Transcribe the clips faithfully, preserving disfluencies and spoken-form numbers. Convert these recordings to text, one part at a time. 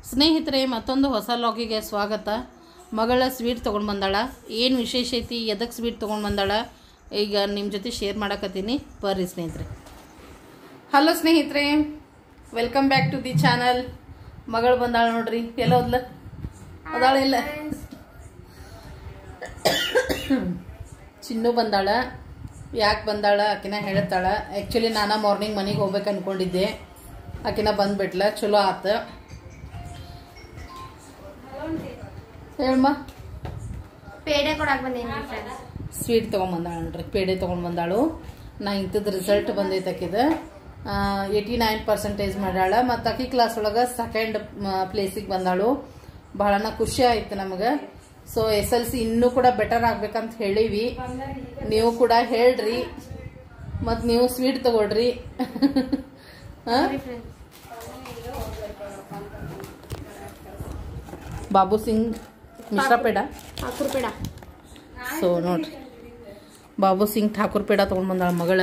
ಸ್ನೇಹಿತರೆ, ಮತ್ತೊಂದು ಹೊಸ ಲಾಗಿಗೆ ಸ್ವಾಗತ. ಮಗಳ ಸ್ವೀಟ್ ತೊಗೊಂಡು ಬಂದಾಳ. ಏನು ವಿಶೇಷ ಐತಿ, ಎದಕ್ಕೆ ಸ್ವೀಟ್ ತೊಗೊಂಡು ಬಂದಾಳ ಈಗ ನಿಮ್ಮ ಜೊತೆ ಶೇರ್ ಮಾಡಕತ್ತೀನಿ. ಬರ್ರಿ ಸ್ನೇಹಿತರೆ. ಹಲೋ ಸ್ನೇಹಿತರೆ, welcome back to the channel. ಮಗಳು ಬಂದಾಳ ನೋಡ್ರಿ. ಎಲ್ಲ ಹೋದ್ಲ ಅದಾಳ ಇಲ್ಲ ಚಿನ್ನು ಬಂದಾಳ. ಯಾಕೆ ಬಂದಾಳ ಆಕಿನ ಹೇಳ್ತಾಳ. ಆ್ಯಕ್ಚುಲಿ ನಾನು ಮಾರ್ನಿಂಗ್ ಮನೆಗೆ ಹೋಗ್ಬೇಕು ಅಂದ್ಕೊಂಡಿದ್ದೆ. ಆಕಿನ ಬಂದ್ಬಿಟ್ಲ, ಚಲೋ ಆತ. ಹೇಳಮ್ಮ. ಪೇಡೆ ಕೊಡಕ್ಕೆ ಬಂದೇನಿ. ಸ್ವೀಟ್ ತೊಗೊಂಬಂದಾಳ ನೋಡ್ರಿ. ಪೇಡೆ ತೊಗೊಂಡು ಬಂದಾಳು. ನಾ ಇಂಥದ್ದು ರಿಸಲ್ಟ್ ಬಂದೈತೆ ಆಕಿದ. ಏಯ್ಟಿ ನೈನ್ ಪರ್ಸೆಂಟೇಜ್ ಮಾಡ್ಯಾಳ. ಮತ್ತು ಅಕ್ಕಿ ಕ್ಲಾಸ್ ಒಳಗೆ ಸೆಕೆಂಡ್ ಪ್ಲೇಸಿಗೆ ಬಂದಾಳು. ಬಹಳನ ಖುಷಿ ಆಯ್ತು ನಮಗೆ. ಸೊ ಎಸ್ ಎಲ್ ಸಿ ಇನ್ನೂ ಕೂಡ ಬೆಟರ್ ಆಗ್ಬೇಕಂತ ಹೇಳೀವಿ. ನೀವು ಕೂಡ ಹೇಳ್ರಿ, ಮತ್ತು ನೀವು ಸ್ವೀಟ್ ತಗೊಳ್ರಿ. ಬಾಬು ಸಿಂಗ್ ಮಿಶ್ರಾ ಪೇಡ ಠಾಕೂರ್ ಪೇಡ. ಸೊ ನೋಡ್ರಿ, ಬಾಬು ಸಿಂಗ್ ಠಾಕೂರ್ ಪೇಡ ತೊಗೊಂಡು ಬಂದಾಳ ಮಗಳ.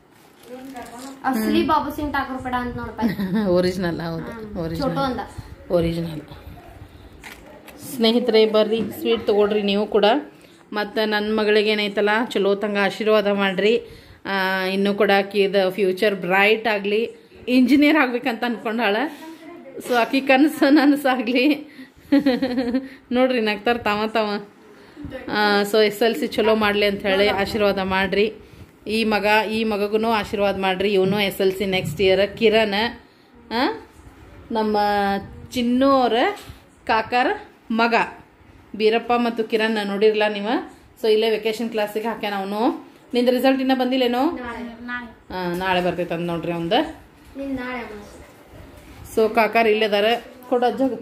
ಅಸಲಿ ಬಾಬು ಸಿಂಗ್ ಠಾಕೂರ್ ಪೇಡ ಅಂತ ನೋಡ್ಪ. ಒರಿಜಿನಲ್. ಹೌದು, ಒರಿಜಿನಲ್ ಒರಿಜಿನಲ್. ಸ್ನೇಹಿತರೆ, ಬರ್ರಿ ಸ್ವೀಟ್ ತೊಗೊಳ್ರಿ ನೀವು ಕೂಡ. ಮತ್ತು ನನ್ನ ಮಗಳಿಗೆ ಏನೈತಲ್ಲ, ಚಲೋ ತಂಗ ಆಶೀರ್ವಾದ ಮಾಡಿರಿ. ಇನ್ನೂ ಕೂಡ ಆಕಿದ ಫ್ಯೂಚರ್ ಬ್ರೈಟ್ ಆಗಲಿ, ಇಂಜಿನಿಯರ್ ಆಗ್ಬೇಕಂತ ಅಂದ್ಕೊಂಡಾಳ. ಸೊ ಆಕಿ ಕನಸು ನನಸಾಗಲಿ. ನೋಡ್ರಿ ನಗ್ತಾರ ತಾವ ತಾವ. ಸೊ ಎಸ್ ಎಲ್ ಸಿ ಚಲೋ ಮಾಡಲಿ ಅಂತ ಹೇಳಿ ಆಶೀರ್ವಾದ ಮಾಡಿರಿ. ಈ ಮಗ ಈ ಮಗಗೂ ಆಶೀರ್ವಾದ ಮಾಡಿರಿ. ಇವನು S L C next year. Kiran ನಮ್ಮ ಚಿನ್ನು ಅವರ ಕಾಕಾರ ಮಗ ಬೀರಪ್ಪ ಮತ್ತು ಕಿರಣ್ ನೋಡಿರಲ್ಲ ನೀವು. ಸೊ ಇಲ್ಲೇ ವೆಕೇಶನ್ ಕ್ಲಾಸಿಗೆ ಹಾಕ್ಯಾನ ಅವನು. ನಿಂದ ರಿಸಲ್ಟ್ ಇನ್ನೂ ಬಂದಿಲ್ಲೇನೋ? ಹಾಂ, ನಾಳೆ ಬರ್ತೈತೆ ಅಂದ್ ನೋಡ್ರಿ ಅವಂದ. ಸೊ ಕಾಕಾರ ಇಲ್ಲೇದಾರ. ಕೊಡ ಅಜ್ಜಾಗ.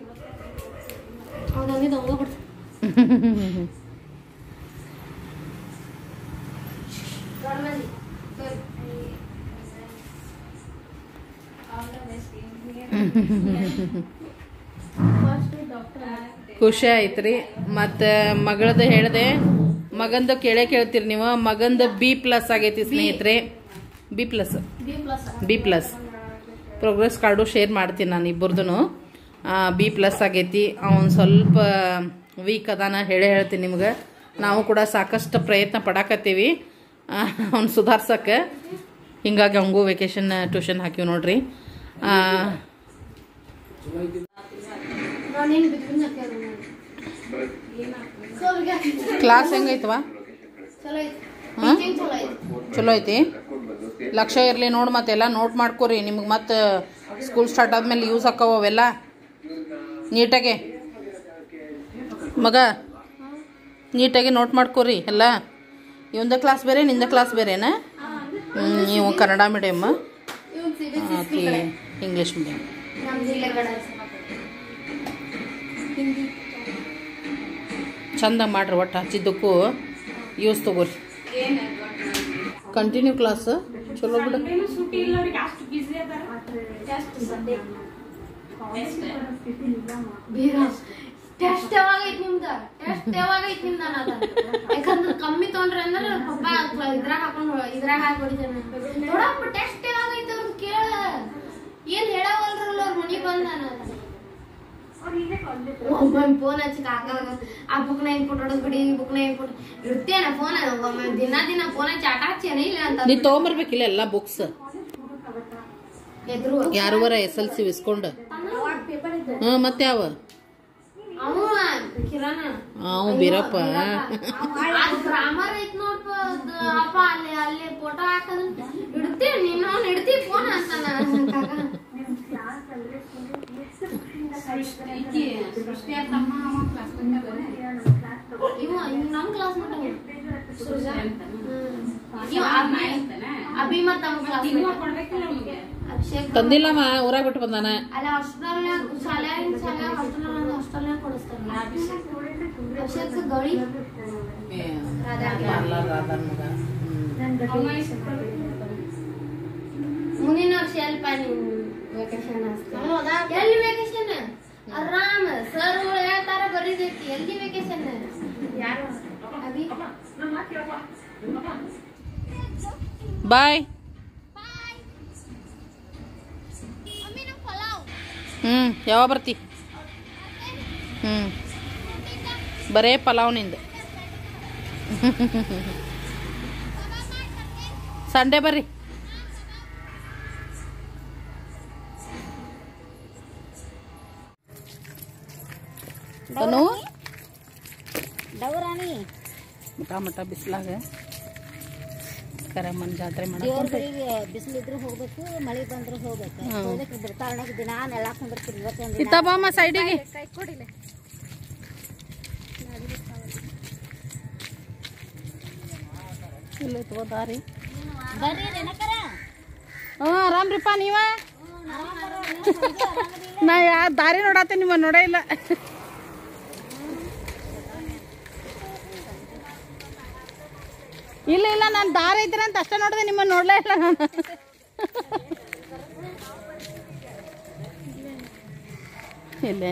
ಖುಷಿ ಆಯ್ತ್ರಿ. ಮತ್ತು ಮಗಳದ ಹೇಳಿದೆ, ಮಗಂದು ಕೇಳೇ ಕೇಳ್ತೀರಿ ನೀವು. ಮಗಂದು ಬಿ ಪ್ಲಸ್ ಆಗೈತಿ ಸ್ನೇಹಿತರೆ. B plus B plus progress card share ಮಾಡ್ತೀನಿ ನಾನು ಇಬ್ಬರದು. ಬಿ ಪ್ಲಸ್ ಆಗೈತಿ. ಅವನು ಸ್ವಲ್ಪ ವೀಕ್ ಅದಾನ, ಹೇಳೇ ಹೇಳ್ತೀನಿ ನಿಮ್ಗೆ. ನಾವು ಕೂಡ ಸಾಕಷ್ಟು ಪ್ರಯತ್ನ ಪಡಾಕತ್ತೀವಿ ಅವ್ನು ಸುಧಾರ್ಸಕ್ಕೆ. ಹಿಂಗಾಗಿ ಅವಂಗೂ ವೆಕೇಶನ್ ಟ್ಯೂಷನ್ ಹಾಕಿವಿ ನೋಡ್ರಿ. ಕ್ಲಾಸ್ ಹೆಂಗೈತವ? ಚಲೋ ಐತಿ. ಲಕ್ಷ ಇರಲಿ ನೋಡಿ. ಮತ್ತೆಲ್ಲ ನೋಟ್ ಮಾಡ್ಕೊರಿ. ನಿಮ್ಗೆ ಮತ್ತೆ ಸ್ಕೂಲ್ ಸ್ಟಾರ್ಟ್ ಆದ್ಮೇಲೆ ಯೂಸ್ ಹಾಕವ ಅವೆಲ್ಲ ನೀಟಾಗೆ. ಮಗ ನೀಟಾಗಿ ನೋಟ್ ಮಾಡ್ಕೊರಿ ಎಲ್ಲ. ಇವಂದ ಕ್ಲಾಸ್ ಬೇರೆ, ನಿಂದ ಕ್ಲಾಸ್ ಬೇರೆನಾ? ನೀವು ಕನ್ನಡ ಮೀಡಿಯಮ್, ಆಕೆ ಇಂಗ್ಲೀಷ್ ಮೀಡಿಯಮ್. ಚಂದ ಮಾಡ್ರಿ. ಒಟ್ಟು ಹಚ್ಚಿದ್ದಕ್ಕೂ ಯೂಸ್ ತಗೋರಿ. ಕಂಟಿನ್ಯೂ ಕ್ಲಾಸ್ ಚಲೋ ಬಿಡು. ಟೆಸ್ಟ್ ಯಾವಾಗೈತಿ ನಿಮ್ದ? ಟೆಸ್ಟ್ ಯಾವಾಗೈತಿ ನಿಮ್ದ? ಯಾಕಂದ್ರೆ ಕಮ್ಮಿ ತೊಗೊಂಡ್ರಿ ಅಂದ್ರೆ ಪಪ್ಪ ಇದ್ರಾಗ ಹಾಕೊಂಡು ಇದ್ರಾಗ ಹಾಕಿ ಹೊಡಿತಾನೆ. ನೋಡಪ್ಪ ಟೆಸ್ಟ್ ಯಾವಾಗೈತಿ ಅವ್ರದ್ದು ಕೇಳ. ಏನ್ ಹೇಳವಲ್ರಲ್ಲ ಅವ್ರ ಮನಿಗೆ ಬಂದ. ಫೋನ್ ಹಚ್ಚಿ ಕಾಕ ಆ ಬುಕ್ನ ಇನ್ಪುಟ್ ಹೊಡೋದ್ ಬಿಡಿ, ಈ ಬುಕ್ನ ಇನ್ಪುಟ್ ಇಡ್ತೇನ ಫೋನ್. ದಿನ ದಿನ ಫೋನ್ ಹಚ್ಚಿ ಆಟ ಹಚ್ಚೇನ ಇಲ್ಲ ಅಂತ. ನೀ ತಗೊಂಬರ್ಬೇಕಿಲ್ಲ ಎಲ್ಲ ಬುಕ್ಸ್. ಯಾರುವರ ಎಸ್ ಎಲ್ ಸಿ ಇಸ್ಕೊಂಡು. ಹ್ಞೂ, ಮತ್ತೆ ಯಾವ ಅವ ಕಿರಣ ಅವ್ ಬೀರಪ್ಪ. ಗ್ರಾಮರ್ ಐತ್ ನೋಡ್ಪ. ಅಪ್ಪ ಅಲ್ಲಿ ಅಲ್ಲಿ ಫೋಟೋ ಹಾಕದ್ ಇಡ್ತೀನಿ. ನೀನು ಅವ್ನು ಇಡ್ತೀವಿ ಫೋನ್ ಅಂತಾನ. ಇವ ನಮ್ ಕ್ಲಾಸ್ ಮಟ್ಟ ಅಭಿ ಮತ್ತ ಅಭಿಷೇಕ್ ತಂದಿಲ್ಲಮ್ಮ, ಊರಾಗ ಬಿಟ್ಟು ಬಂದಾನ. ಅಲ್ಲ ಹಾಸ್ಟೆಲ್ ಶಾಲೆ ಶಾಲೆ ಹಾಸ್ಟೆಲ್ ಹಾಸ್ಟೆಲ್ ಕೊಡಿಸ್ತಾರಲ್ಲ. ಅಭಿಷೇಕ್ ಗೌಳಿ ಮುಂದಿನ ವರ್ಷ ಎಲ್ಪ ನೀವು ವೆಕೇಶನ್? ಎಲ್ಲಿ ವೆಕೇಶನ್? ಆರಾಮ ಸರ್ ಹೇಳ್ತಾರ ಬರೀದೈತಿ. ಎಲ್ಲಿ ವೆಕೇಶನ್? ಯಾರು ಅಭಿ? ಬಾಯ್. ಹ್ಞೂ, ಯಾವಾಗ ಬರ್ತಿ? ಹ್ಞೂ ಬರೇ ಪಲಾವ್ನಿಂದ ಸಂಡೇ ಬರ್ರಿ ಡೌರಾಣಿ ಮಟ ಮಟ ಬಿಸಿಲಾಗ ಕರೆಮ್ಮನ ಜಾತ್ರೆ ಮಾಡಿ ಬಿಸಿಲಿದ್ರು ಹೋಗ್ಬೇಕು ಮಳೆ ಬಂದ್ರು ಹೋಗ್ಬೇಕು ಹೋಗ್ಬೇಕು ಬಿಡ್ತಾವಣಕ್ಕೆ ದಿನ ನೆಲ ಕುಂದಿರ್ತೀರಿ ಇವತ್ತೊಂದು ಇತ್ತ ಬಾಮ್ಮ ಸೈಡಿಗೆ ಕೈ ಕೊಡಿಲ್ಲ ಇಲ್ಲ ದಾರಿ ಬರ್ರಿ ರೇಣಕರ ಹಾಂ ಆರಾಮ್ರಿಪ್ಪ ನೀವ ನಾ ಯಾ ದಾರಿ ನೋಡತ್ತೆ ನಿಮ್ಮ ನೋಡೇ ಇಲ್ಲ ಇಲ್ಲ ಇಲ್ಲ ನಾನು ದಾರಿ ಐತಿರ ಅಂತ ಅಷ್ಟೇ ನೋಡಿದೆ ನಿಮ್ಮ ನೋಡ್ಲೇ ಇಲ್ಲ ನಾನು ಇಲ್ಲೇ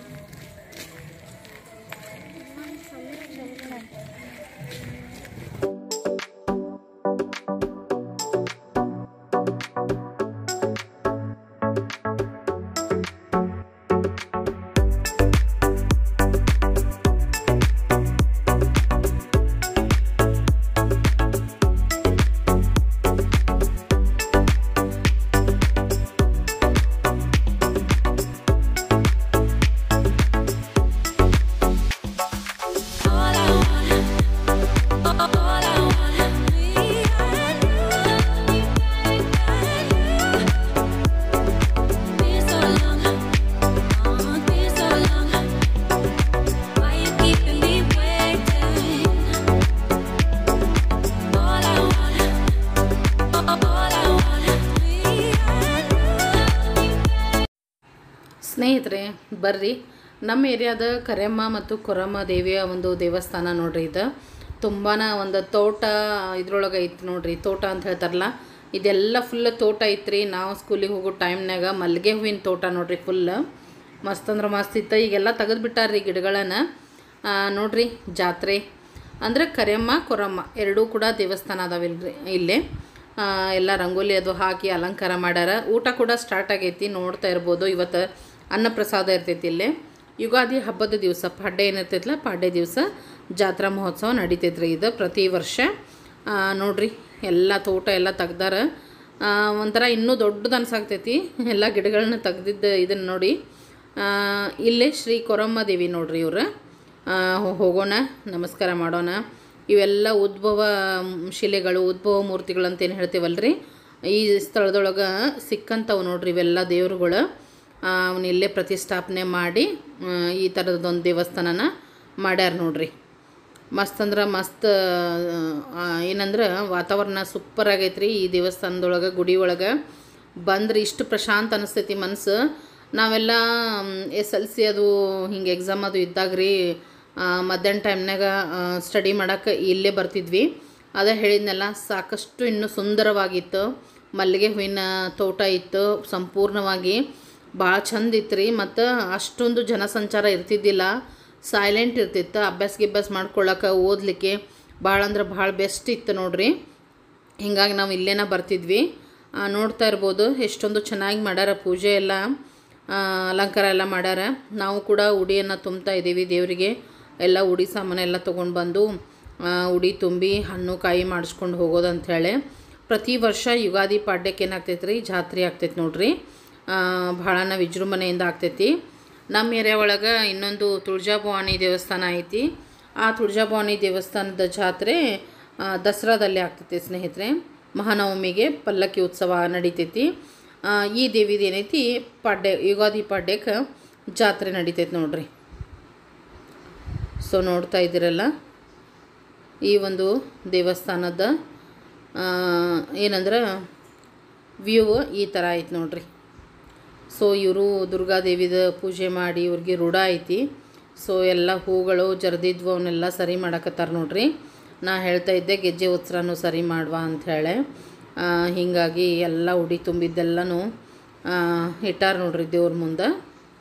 ಸ್ನೇಹಿತರೆ ಬರ್ರಿ ನಮ್ಮ ಏರಿಯಾದ ಕರೆಮ್ಮ ಮತ್ತು ಕೊರಮ್ಮ ದೇವಿಯ ಒಂದು ದೇವಸ್ಥಾನ ನೋಡ್ರಿ ಇದು ತುಂಬಾ ಒಂದು ತೋಟ ಇದ್ರೊಳಗೆ ಐತಿ ನೋಡ್ರಿ ತೋಟ ಅಂತ ಹೇಳ್ತಾರಲ್ಲ ಇದೆಲ್ಲ ಫುಲ್ ತೋಟ ಐತ್ರಿ ನಾವು ಸ್ಕೂಲಿಗೆ ಹೋಗೋ ಟೈಮ್ನಾಗ ಮಲ್ಲಿಗೆ ಹೂವಿನ ತೋಟ ನೋಡ್ರಿ ಫುಲ್ ಮಸ್ತ್ ಅಂದ್ರೆ ಮಸ್ತ್ ಇತ್ತು ಈಗೆಲ್ಲ ತೆಗೆದು ಬಿಟ್ಟಾರ್ರಿ ಗಿಡಗಳನ್ನು ನೋಡ್ರಿ ಜಾತ್ರೆ ಅಂದರೆ ಕರೆಮ್ಮ ಕೊರಮ್ಮ ಎರಡೂ ಕೂಡ ದೇವಸ್ಥಾನ ಅದಾವಿಲ್ರಿ ಇಲ್ಲೇ ಎಲ್ಲ ರಂಗೋಲಿ ಅದು ಹಾಕಿ ಅಲಂಕಾರ ಮಾಡ್ಯಾರ ಊಟ ಕೂಡ ಸ್ಟಾರ್ಟ್ ಆಗೈತಿ ನೋಡ್ತಾ ಇರ್ಬೋದು ಇವತ್ತು ಅನ್ನಪ್ರಸಾದ ಇರ್ತೈತಿ ಇಲ್ಲೇ ಯುಗಾದಿ ಹಬ್ಬದ ದಿವಸ ಪಾಡ್ಯ ಏನಿರ್ತೈತಲ್ಲ ಪಾಡ್ಯ ದಿವಸ ಜಾತ್ರಾ ಮಹೋತ್ಸವ ನಡೀತೈತ್ರಿ ಇದು ಪ್ರತಿ ವರ್ಷ ನೋಡ್ರಿ ಎಲ್ಲ ತೋಟ ಎಲ್ಲ ತೆಗ್ದಾರ ಒಂಥರ ಇನ್ನೂ ದೊಡ್ಡದು ಅನ್ಸಾಗ್ತೈತಿ ಎಲ್ಲ ಗಿಡಗಳನ್ನ ತೆಗ್ದಿದ್ದು ಇದನ್ನು ನೋಡಿ ಇಲ್ಲೇ ಶ್ರೀ ಕೊರಮ್ಮ ದೇವಿ ನೋಡ್ರಿ ಇವ್ರು ಹೋಗೋಣ ನಮಸ್ಕಾರ ಮಾಡೋಣ ಇವೆಲ್ಲ ಉದ್ಭವ ಶಿಲೆಗಳು ಉದ್ಭವ ಮೂರ್ತಿಗಳು ಅಂತೇನು ಹೇಳ್ತೀವಲ್ರಿ ಈ ಸ್ಥಳದೊಳಗೆ ಸಿಕ್ಕಂಥವು ನೋಡ್ರಿ ಇವೆಲ್ಲ ದೇವ್ರುಗಳು ಅವನ್ನ ಇಲ್ಲೇ ಪ್ರತಿಷ್ಠಾಪನೆ ಮಾಡಿ ಈ ಥರದೊಂದು ದೇವಸ್ಥಾನನ ಮಾಡ್ಯಾರ ನೋಡ್ರಿ ಮಸ್ತ್ ಅಂದ್ರೆ ಮಸ್ತ್ ಏನಂದ್ರೆ ವಾತಾವರಣ ಸೂಪರ್ ಆಗೈತ್ರಿ ಈ ದೇವಸ್ಥಾನದೊಳಗೆ ಗುಡಿ ಒಳಗೆ ಬಂದ್ರೆ ಇಷ್ಟು ಪ್ರಶಾಂತ ಅನಿಸ್ತೈತಿ ಮನಸ್ಸು ನಾವೆಲ್ಲ ಎಸ್ ಎಲ್ ಸಿ ಅದು ಹಿಂಗೆ ಎಕ್ಸಾಮ್ ಅದು ಇದ್ದಾಗ್ರಿ ಮಧ್ಯಾಹ್ನ ಟೈಮ್ನಾಗ ಸ್ಟಡಿ ಮಾಡೋಕ್ಕೆ ಇಲ್ಲೇ ಬರ್ತಿದ್ವಿ ಅದೇ ಹೇಳಿದ್ನೆಲ್ಲ ಸಾಕಷ್ಟು ಇನ್ನೂ ಸುಂದರವಾಗಿತ್ತು ಮಲ್ಲಿಗೆ ಹೂವಿನ ತೋಟ ಇತ್ತು ಸಂಪೂರ್ಣವಾಗಿ ಭಾಳ ಚಂದ ಇತ್ತು ರೀ ಮತ್ತು ಅಷ್ಟೊಂದು ಜನಸಂಚಾರ ಇರ್ತಿದ್ದಿಲ್ಲ ಸೈಲೆಂಟ್ ಇರ್ತಿತ್ತು ಅಭ್ಯಾಸ ಗಿಭ್ಯಾಸ ಮಾಡ್ಕೊಳ್ಳೋಕೆ ಓದಲಿಕ್ಕೆ ಭಾಳ ಅಂದ್ರೆ ಭಾಳ ಬೆಸ್ಟ್ ಇತ್ತು ನೋಡ್ರಿ ಹಿಂಗಾಗಿ ನಾವು ಇಲ್ಲೇನ ಬರ್ತಿದ್ವಿ ನೋಡ್ತಾ ಇರ್ಬೋದು ಎಷ್ಟೊಂದು ಚೆನ್ನಾಗಿ ಮಾಡ್ಯಾರ ಪೂಜೆ ಎಲ್ಲ ಅಲಂಕಾರ ಎಲ್ಲ ಮಾಡ್ಯಾರ ನಾವು ಕೂಡ ಉಡಿಯನ್ನು ತುಂಬ್ತಾ ಇದ್ದೀವಿ ದೇವರಿಗೆ ಎಲ್ಲ ಉಡಿ ಸಾಮಾನೆಲ್ಲ ತೊಗೊಂಡು ಬಂದು ಉಡಿ ತುಂಬಿ ಹಣ್ಣು ಕಾಯಿ ಮಾಡಿಸ್ಕೊಂಡು ಹೋಗೋದು ಅಂಥೇಳಿ ಪ್ರತಿ ವರ್ಷ ಯುಗಾದಿ ಪಾಡ್ಯಕ್ಕೆ ಏನಾಗ್ತೈತೆ ರೀ ಜಾತ್ರೆ ಆಗ್ತೈತೆ ನೋಡ್ರಿ ಭಾಳನ ವಿಜೃಂಭಣೆಯಿಂದ ಆಗ್ತೈತಿ ನಮ್ಮ ಏರಿಯಾ ಒಳಗೆ ಇನ್ನೊಂದು ತುಳಜಾಭವಾನಿ ದೇವಸ್ಥಾನ ಐತಿ ಆ ತುಳಜಾಭವಾನಿ ದೇವಸ್ಥಾನದ ಜಾತ್ರೆ ದಸರಾದಲ್ಲಿ ಆಗ್ತೈತಿ ಸ್ನೇಹಿತರೆ ಮಹಾನವಮಿಗೆ ಪಲ್ಲಕ್ಕಿ ಉತ್ಸವ ನಡೀತೈತಿ ಈ ದೇವಿದು ಏನೈತಿ ಪಾಡ್ಯ ಯುಗಾದಿ ಪಾಡ್ಯಕ್ಕೆ ಜಾತ್ರೆ ನಡೀತೈತಿ ನೋಡ್ರಿ ಸೊ ನೋಡ್ತಾ ಇದ್ದೀರಲ್ಲ ಈ ಒಂದು ದೇವಸ್ಥಾನದ ಏನಂದ್ರೆ ವ್ಯೂ ಈ ಥರ ಐತಿ ನೋಡ್ರಿ ಸೊ ಇವರು ದುರ್ಗಾದೇವಿದ ಪೂಜೆ ಮಾಡಿ ಇವ್ರಿಗೆ ರೂಢ ಐತಿ ಸೊ ಎಲ್ಲ ಹೂಗಳು ಜರ್ದಿದ್ವು ಅವನ್ನೆಲ್ಲ ಸರಿ ಮಾಡಕತ್ತಾರ ನೋಡ್ರಿ ನಾ ಹೇಳ್ತಾ ಇದ್ದೆ ಗೆಜ್ಜೆ ಉತ್ಸವನೂ ಸರಿ ಮಾಡುವ ಅಂಥೇಳಿ ಹೀಗಾಗಿ ಎಲ್ಲ ಉಡಿ ತುಂಬಿದ್ದೆಲ್ಲನೂ ಇಟ್ಟಾರ ನೋಡ್ರಿ ದೇವ್ರ ಮುಂದೆ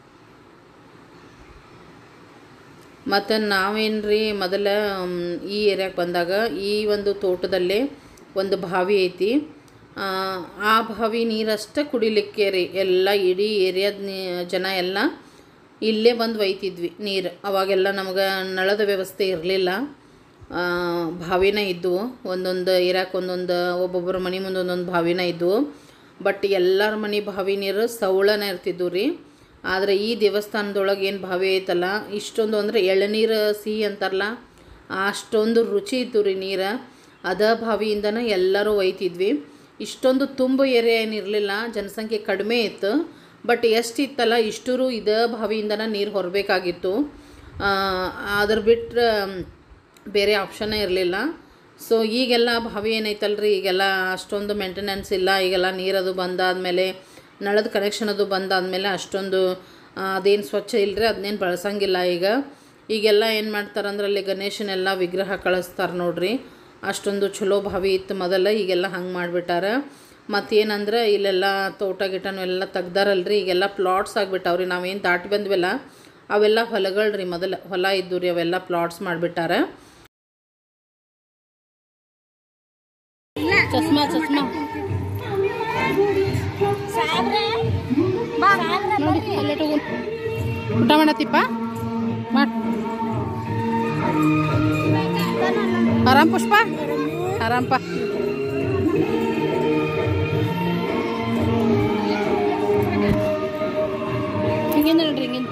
ಮತ್ತು ನಾವೇನ್ರಿ ಮೊದಲ ಈ ಏರಿಯಾಕ್ಕೆ ಬಂದಾಗ ಈ ಒಂದು ತೋಟದಲ್ಲೇ ಒಂದು ಬಾವಿ ಐತಿ ಆ ಬಾವಿ ನೀರಷ್ಟೇ ಕುಡಿಲಿಕ್ಕೆ ರೀ ಎಲ್ಲ ಇಡೀ ಏರಿಯಾದ ಜನ ಎಲ್ಲ ಇಲ್ಲೇ ಬಂದು ಒಯ್ತಿದ್ವಿ ನೀರು. ಅವಾಗೆಲ್ಲ ನಮಗೆ ನಳದ ವ್ಯವಸ್ಥೆ ಇರಲಿಲ್ಲ, ಬಾವಿನ ಇದ್ದವು ಒಂದೊಂದು ಇರಾಕ್ ಒಂದೊಂದು ಒಬ್ಬೊಬ್ಬರ ಮನೆ ಮುಂದೆ ಒಂದೊಂದು ಬಾವಿನ ಇದ್ದವು. ಬಟ್ ಎಲ್ಲರ ಮನೆ ಬಾವಿ ನೀರು ಸವಳನ ಇರ್ತಿದ್ವು ರೀ. ಆದರೆ ಈ ದೇವಸ್ಥಾನದೊಳಗೆ ಏನು ಬಾವಿ ಐತಲ್ಲ, ಇಷ್ಟೊಂದು ಅಂದರೆ ಎಳನೀರು ಸಿಹಿ ಅಂತಾರಲ್ಲ ಅಷ್ಟೊಂದು ರುಚಿ ಇತ್ತು ರೀ ನೀರು. ಅದ ಬಾವಿಯಿಂದನೇ ಎಲ್ಲರೂ ಒಯ್ತಿದ್ವಿ. ಇಷ್ಟೊಂದು ತುಂಬ ಏರಿಯಾ ಏನಿರಲಿಲ್ಲ, ಜನಸಂಖ್ಯೆ ಕಡಿಮೆ ಇತ್ತು. ಬಟ್ ಎಷ್ಟಿತ್ತಲ್ಲ ಇಷ್ಟೂರು ಇದೇ ಬಾವಿಯಿಂದನೇ ನೀರು ಹೊರಬೇಕಾಗಿತ್ತು. ಅದ್ರ ಬಿಟ್ಟರೆ ಬೇರೆ ಆಪ್ಷನ್ನೇ ಇರಲಿಲ್ಲ. ಸೊ ಈಗೆಲ್ಲ ಬಾವಿ ಏನೈತಲ್ರಿ, ಈಗೆಲ್ಲ ಅಷ್ಟೊಂದು ಮೇಂಟೆನೆನ್ಸ್ ಇಲ್ಲ. ಈಗೆಲ್ಲ ನೀರದು ಬಂದಾದಮೇಲೆ, ನಳದ ಕನೆಕ್ಷನ್ ಅದು ಬಂದಾದಮೇಲೆ ಅಷ್ಟೊಂದು ಅದೇನು ಸ್ವಚ್ಛ ಇಲ್ಲರಿ, ಅದನ್ನೇನು ಬಳಸಂಗಿಲ್ಲ ಈಗ. ಈಗೆಲ್ಲ ಏನು ಮಾಡ್ತಾರಂದ್ರೆ ಅಲ್ಲಿ ಗಣೇಶನೆಲ್ಲ ವಿಗ್ರಹ ಕಳಿಸ್ತಾರೆ ನೋಡ್ರಿ. ಅಷ್ಟೊಂದು ಚಲೋ ಬಾವಿ ಇತ್ತು ಮೊದಲ, ಈಗೆಲ್ಲ ಹಂಗೆ ಮಾಡಿಬಿಟ್ಟಾರ. ಮತ್ತೇನಂದ್ರೆ ಇಲ್ಲೆಲ್ಲ ತೋಟ ಗಿಟನೂ ಎಲ್ಲ ತೆಗ್ದಾರಲ್ರಿ, ಈಗೆಲ್ಲ ಪ್ಲಾಟ್ಸ್ ಆಗಿಬಿಟ್ಟಾವ್ರಿ. ನಾವೇನು ದಾಟಿ ಬಂದ್ವಲ್ಲ ಅವೆಲ್ಲ ಹೊಲಗಳ್ರಿ, ಮೊದಲು ಹೊಲ ಇದ್ದು ರೀ, ಅವೆಲ್ಲ ಪ್ಲಾಟ್ಸ್ ಮಾಡಿಬಿಟ್ಟಾರ. ಚಸ್ಮಾ ಚಸ್ಮಾ ನೋಡಿ ಅಲ್ಲೇ ಊಟ ಮಾಡತ್ತಿಪ್ಪ ಮಾಡ್. ಆರಾಮ್ ಪುಷ್ಪ, ಆರಾಮಪ್ಪ. ಹಿಂಗಿಂದ ನೋಡ್ರಿ, ಹಿಂಗಿಂದ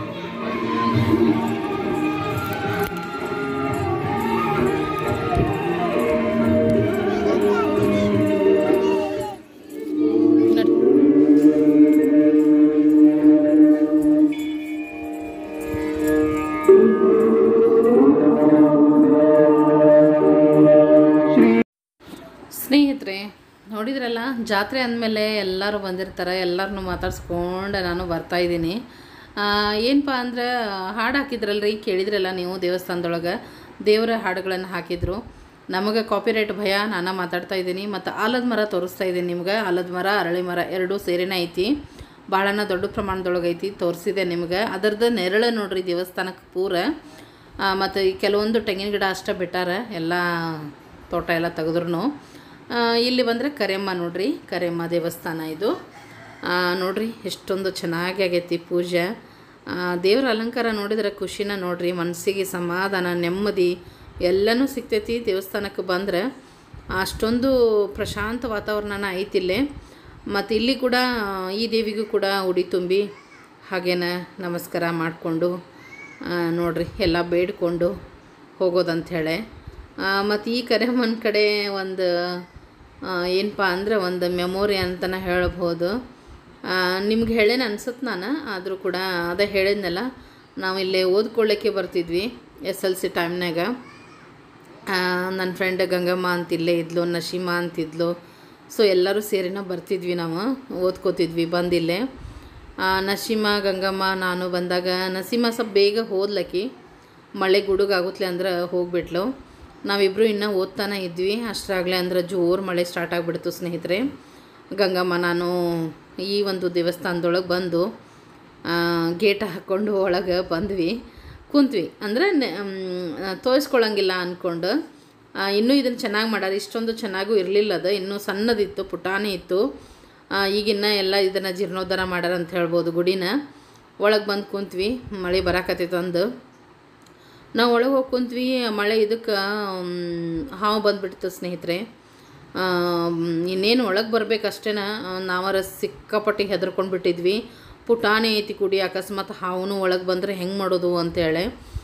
ಸ್ನೇಹಿತರೆ ನೋಡಿದ್ರಲ್ಲ, ಜಾತ್ರೆ ಅಂದಮೇಲೆ ಎಲ್ಲರೂ ಬಂದಿರ್ತಾರೆ. ಎಲ್ಲರನ್ನೂ ಮಾತಾಡ್ಸ್ಕೊಂಡು ನಾನು ಬರ್ತಾಯಿದ್ದೀನಿ. ಏನಪ್ಪ ಅಂದ್ರೆ ಹಾಡು ಹಾಕಿದ್ರಲ್ರಿ, ಕೇಳಿದ್ರಲ್ಲ ನೀವು, ದೇವಸ್ಥಾನದೊಳಗೆ ದೇವರ ಹಾಡುಗಳನ್ನು ಹಾಕಿದ್ರು. ನಮಗೆ ಕಾಪಿರೈಟ್ ಭಯ, ನಾನು ಮಾತಾಡ್ತಾ ಇದ್ದೀನಿ. ಮತ್ತು ಆಲದ ಮರ ತೋರಿಸ್ತಾ ಇದ್ದೀನಿ ನಿಮ್ಗೆ. ಆಲದ ಮರ ಅರಳಿ ಮರ ಎರಡೂ ಸೇರಿನೇ ಐತಿ, ಭಾಳನ ದೊಡ್ಡ ಪ್ರಮಾಣದೊಳಗೆ ಐತಿ, ತೋರಿಸಿದೆ ನಿಮ್ಗೆ. ಅದರದ್ದು ನೆರಳು ನೋಡ್ರಿ ದೇವಸ್ಥಾನಕ್ಕೆ ಪೂರ. ಮತ್ತು ಕೆಲವೊಂದು ತೆಂಗಿನ ಗಿಡ ಅಷ್ಟೇ ಬಿಟ್ಟಾರೆ, ಎಲ್ಲ ತೋಟ ಎಲ್ಲ ತೆಗೆದ್ರು. ಇಲ್ಲಿ ಬಂದರೆ ಕರೆಯಮ್ಮ ನೋಡ್ರಿ, ಕರೆಯಮ್ಮ ದೇವಸ್ಥಾನ ಇದು ನೋಡ್ರಿ. ಎಷ್ಟೊಂದು ಚೆನ್ನಾಗಿ ಆಗೈತಿ ಪೂಜೆ. ದೇವರ ಅಲಂಕಾರ ನೋಡಿದ್ರೆ ಖುಷಿನ ನೋಡ್ರಿ, ಮನಸ್ಸಿಗೆ ಸಮಾಧಾನ, ನೆಮ್ಮದಿ ಎಲ್ಲನೂ ಸಿಗ್ತೈತಿ ದೇವಸ್ಥಾನಕ್ಕೆ ಬಂದರೆ. ಅಷ್ಟೊಂದು ಪ್ರಶಾಂತ ವಾತಾವರಣನ ಐತಿಲ್ಲೇ. ಮತ್ತು ಇಲ್ಲಿ ಕೂಡ ಈ ದೇವಿಗೂ ಕೂಡ ಉಡಿ ತುಂಬಿ ಹಾಗೇನ ನಮಸ್ಕಾರ ಮಾಡಿಕೊಂಡು ನೋಡ್ರಿ ಎಲ್ಲ ಬೇಡ್ಕೊಂಡು ಹೋಗೋದಂಥೇಳಿ. ಮತ್ತು ಈ ಕರೆಯಮ್ಮನ ಕಡೆ ಒಂದು ಏನಪ್ಪ ಅಂದ್ರೆ ಒಂದು ಮೆಮೊರಿ ಅಂತಲೇ ಹೇಳ್ಬೋದು. ನಿಮ್ಗೆ ಹೇಳೇನು ಅನ್ಸುತ್ತೆ ನಾನು, ಆದರೂ ಕೂಡ ಅದೇ ಹೇಳಿದ್ನಲ್ಲ, ನಾವು ಇಲ್ಲೇ ಓದ್ಕೊಳ್ಳೋಕ್ಕೆ ಬರ್ತಿದ್ವಿ ಎಸ್ ಎಲ್ ಸಿ ಟೈಮ್ನಾಗ. ನನ್ನ ಫ್ರೆಂಡ್ ಗಂಗಮ್ಮ ಅಂತಿಲ್ಲೇ ಇದ್ಲು, ನಶೀಮಾ ಅಂತಿದ್ಲು. ಸೊ ಎಲ್ಲರೂ ಸೇರಿನ ಬರ್ತಿದ್ವಿ, ನಾವು ಓದ್ಕೋತಿದ್ವಿ ಬಂದಿಲ್ಲೇ. ನಶೀಮಾ ಗಂಗಮ್ಮ ನಾನು ಬಂದಾಗ ನಸೀಮಾ ಸ್ವಲ್ಪ ಬೇಗ ಹೋದ್ಲಕ್ಕಿ, ಮಳೆ ಗುಡುಗಾಗುತ್ತಲೆ ಅಂದ್ರೆ ಹೋಗ್ಬಿಟ್ಲು. ನಾವಿಬ್ಬರು ಇನ್ನೂ ಓದ್ತಾನೆ ಇದ್ವಿ. ಅಷ್ಟರಾಗಲೇ ಅಂದ್ರೆ ಜೋರು ಮಳೆ ಸ್ಟಾರ್ಟ್ ಆಗಿಬಿಡ್ತು ಸ್ನೇಹಿತರೆ. ಗಂಗಮ್ಮ ನಾನು ಈ ಒಂದು ದೇವಸ್ಥಾನದೊಳಗೆ ಬಂದು ಗೇಟ್ ಹಾಕ್ಕೊಂಡು ಒಳಗೆ ಬಂದ್ವಿ, ಕುಂತ್ವಿ. ಅಂದರೆ ತೋರಿಸ್ಕೊಳಂಗಿಲ್ಲ ಅಂದ್ಕೊಂಡು. ಇನ್ನೂ ಇದನ್ನು ಚೆನ್ನಾಗಿ ಮಾಡ್ಯಾರ, ಇಷ್ಟೊಂದು ಚೆನ್ನಾಗೂ ಇರಲಿಲ್ಲ, ಅದು ಇನ್ನೂ ಸಣ್ಣದಿತ್ತು, ಪುಟಾಣಿ ಇತ್ತು. ಈಗಿನ್ನ ಎಲ್ಲ ಇದನ್ನು ಜೀರ್ಣೋದ್ಧಾರ ಮಾಡ್ಯಾರ ಅಂತ ಹೇಳ್ಬೋದು ಗುಡಿನ. ಒಳಗೆ ಬಂದು ಕುಂತ್ವಿ, ಮಳೆ ಬರಾಕತ್ತೈತೆ ಅಂದು ನಾವು ಒಳಗೆ ಹೋಗಿ ಕುಂತ್ವಿ. ಮಳೆ ಇದಕ್ಕೆ ಹಾವು ಬಂದುಬಿಡ್ತು ಸ್ನೇಹಿತರೆ. ಇನ್ನೇನು ಒಳಗೆ ಬರಬೇಕಷ್ಟೇ, ನಾವರ ಸಿಕ್ಕಾಪಟ್ಟಿ ಹೆದರ್ಕೊಂಡು ಬಿಟ್ಟಿದ್ವಿ. ಪುಟಾಣಿ ಐತಿ ಕುಡಿ, ಅಕಸ್ಮಾತ್ ಹಾವನು ಒಳಗೆ ಬಂದರೆ ಹೆಂಗೆ ಮಾಡೋದು ಅಂತೇಳಿ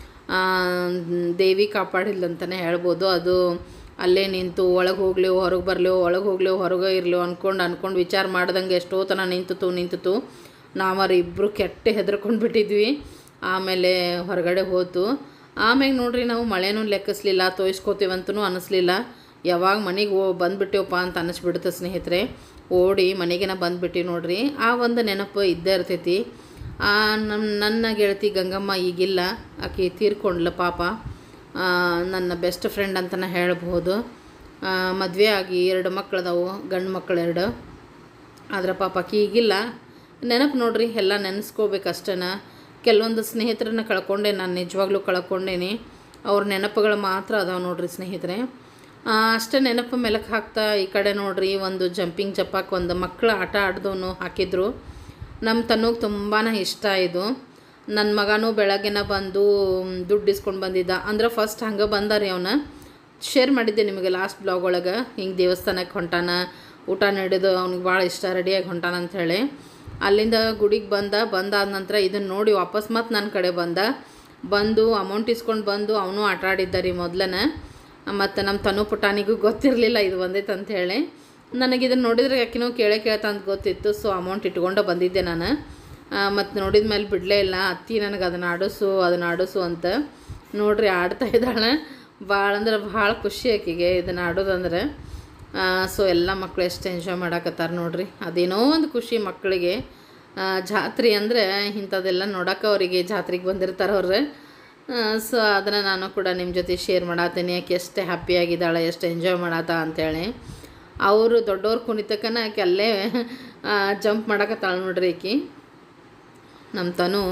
ದೇವಿ ಕಾಪಾಡಿಲ್ಲಂತಲೇ ಹೇಳ್ಬೋದು. ಅದು ಅಲ್ಲೇ ನಿಂತು ಒಳಗೆ ಹೋಗ್ಲಿವೋ ಹೊರಗೆ ಬರಲಿವೋ, ಒಳಗೆ ಹೋಗ್ಲಿವೋ ಹೊರಗೆ ಇರಲಿವೋ ಅಂದ್ಕೊಂಡು ಅಂದ್ಕೊಂಡು ವಿಚಾರ ಮಾಡ್ದಂಗೆ ಎಷ್ಟೋ ತನ ನಿಂತಿತು ನಿಂತಿತು ನಾವರ ಇಬ್ಬರು ಕೆಟ್ಟ ಹೆದರ್ಕೊಂಡು ಬಿಟ್ಟಿದ್ವಿ. ಆಮೇಲೆ ಹೊರಗಡೆ ಹೋತು. ಆಮೇಲೆ ನೋಡ್ರಿ ನಾವು ಮಳೆನೂ ಲೆಕ್ಕಿಸ್ಲಿಲ್ಲ, ತೋಯಿಸ್ಕೋತೀವಂತೂ ಅನ್ನಿಸ್ಲಿಲ್ಲ. ಯಾವಾಗ ಮನೆಗೆ ಓ ಬಂದುಬಿಟ್ಟೇವಪ್ಪ ಅಂತ ಅನ್ನಿಸ್ಬಿಡುತ್ತೆ ಸ್ನೇಹಿತರೆ. ಓಡಿ ಮನೆಗೇನ ಬಂದುಬಿಟ್ಟು ನೋಡ್ರಿ, ಆ ಒಂದು ನೆನಪು ಇದ್ದೇ ಇರ್ತೈತಿ. ನಮ್ಮ ನನ್ನ ಗೆಳತಿ ಗಂಗಮ್ಮ ಈಗಿಲ್ಲ, ಆಕೆ ತೀರ್ಕೊಂಡ್ಲ ಪಾಪ. ನನ್ನ ಬೆಸ್ಟ್ ಫ್ರೆಂಡ್ ಅಂತಲೇ ಹೇಳ್ಬೋದು. ಮದುವೆ ಆಗಿ ಎರಡು ಮಕ್ಕಳದಾವು, ಗಂಡು ಮಕ್ಕಳು ಎರಡು. ಆದರೆ ಪಾಪ ಆಕೆ ಈಗಿಲ್ಲ. ನೆನಪು ನೋಡ್ರಿ, ಎಲ್ಲ ನೆನೆಸ್ಕೋಬೇಕಷ್ಟನ. ಕೆಲವೊಂದು ಸ್ನೇಹಿತರನ್ನ ಕಳ್ಕೊಂಡೆ, ನಾನು ನಿಜವಾಗ್ಲೂ ಕಳ್ಕೊಂಡೇನಿ. ಅವ್ರ ನೆನಪುಗಳು ಮಾತ್ರ ಅದಾವೆ ನೋಡ್ರಿ ಸ್ನೇಹಿತರೆ. ಅಷ್ಟೇ ನೆನಪು ಮೆಲಕ್ಕೆ ಹಾಕ್ತಾ ಈ ಕಡೆ ನೋಡ್ರಿ ಒಂದು ಜಂಪಿಂಗ್ ಜಪಾಕ್ ಒಂದು ಮಕ್ಕಳು ಆಟ ಆಡ್ದವನು ಹಾಕಿದ್ರು. ನಮ್ಮ ತನ್ನೋಗೆ ತುಂಬಾ ಇಷ್ಟ ಇದು. ನನ್ನ ಮಗನೂ ಬೆಳಗ್ಗೆನ ಬಂದು ದುಡ್ಡು ಇಸ್ಕೊಂಡು ಬಂದಿದ್ದ. ಅಂದ್ರೆ ಫಸ್ಟ್ ಹಂಗೆ ಬಂದ ರೀ ಅವನ ಶೇರ್ ಮಾಡಿದ್ದೆ ನಿಮಗೆ ಲಾಸ್ಟ್ ಬ್ಲಾಗ್ ಒಳಗೆ. ಹಿಂಗೆ ದೇವಸ್ಥಾನಕ್ಕೆ ಹೊಂಟಾನ, ಊಟ ನೀಡಿದು ಅವ್ನಿಗೆ ಭಾಳ ಇಷ್ಟ, ರೆಡಿಯಾಗಿ ಹೊಂಟಾನ ಅಂಥೇಳಿ. ಅಲ್ಲಿಂದ ಗುಡಿಗೆ ಬಂದ. ಬಂದಾದ ನಂತರ ಇದನ್ನು ನೋಡಿ ವಾಪಸ್ ಮತ್ತೆ ನನ್ನ ಕಡೆ ಬಂದ. ಬಂದು ಅಮೌಂಟ್ ಇಸ್ಕೊಂಡು ಬಂದು ಅವನು ಆಟ ಆಡಿದ್ದ ರೀ ಮೊದಲನ. ಮತ್ತು ನಮ್ಮ ತನು ಪುಟಾನಿಗೂ ಗೊತ್ತಿರಲಿಲ್ಲ ಇದು ಬಂದೈತೆ ಅಂಥೇಳಿ. ನನಗೆ ಇದನ್ನು ನೋಡಿದ್ರೆ ಯಾಕಿನೋ ಕೇಳೇ ಕೇಳ್ತಾ ಅಂತ ಗೊತ್ತಿತ್ತು. ಸೊ ಅಮೌಂಟ್ ಇಟ್ಕೊಂಡು ಬಂದಿದ್ದೆ ನಾನು. ಮತ್ತು ನೋಡಿದ ಮೇಲೆ ಬಿಡಲೇ ಇಲ್ಲ. ಅತ್ತಿ ನನಗೆ ಅದನ್ನು ಆಡಿಸು ಅದನ್ನು ಆಡಿಸು ಅಂತ. ನೋಡ್ರಿ ಆಡ್ತಾ ಇದ್ದಾಳೆ. ಭಾಳ ಅಂದ್ರೆ ಭಾಳ ಖುಷಿ ಆಕಿಗೆ ಇದನ್ನು ಆಡೋದಂದ್ರೆ. ಸೊ ಎಲ್ಲ ಮಕ್ಕಳು ಎಷ್ಟು ಎಂಜಾಯ್ ಮಾಡಾಕತ್ತಾರೆ ನೋಡ್ರಿ. ಅದೇನೋ ಒಂದು ಖುಷಿ ಮಕ್ಕಳಿಗೆ. ಜಾತ್ರೆ ಅಂದರೆ ಇಂಥದ್ದೆಲ್ಲ ನೋಡೋಕೆ ಅವರಿಗೆ ಜಾತ್ರೆಗೆ ಬಂದಿರ್ತಾರೆ ಅವ್ರು. ಸೊ ಅದನ್ನು ನಾನು ಕೂಡ ನಿಮ್ಮ ಜೊತೆ ಶೇರ್ ಮಾಡತ್ತೀನಿ. ಆಕೆ ಎಷ್ಟು ಹ್ಯಾಪಿಯಾಗಿದ್ದಾಳೆ, ಎಷ್ಟು ಎಂಜಾಯ್ ಮಾಡತ್ತ ಅಂಥೇಳಿ. ಅವರು ದೊಡ್ಡವ್ರು ಕುಣಿತಕ್ಕನ ಆಕೆ ಅಲ್ಲೇ ಜಂಪ್ ಮಾಡಕತ್ತಾಳೆ ನೋಡ್ರಿ ಆಕಿ. ನಮ್ಮ ತನು